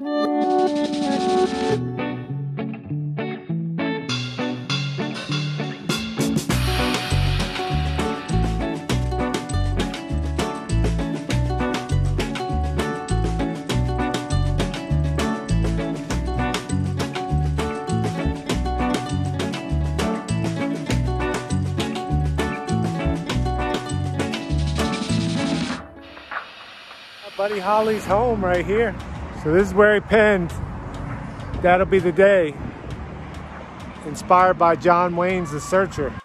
Buddy Holly's home right here. So this is where he penned "That'll Be the Day," inspired by John Wayne's The Searcher.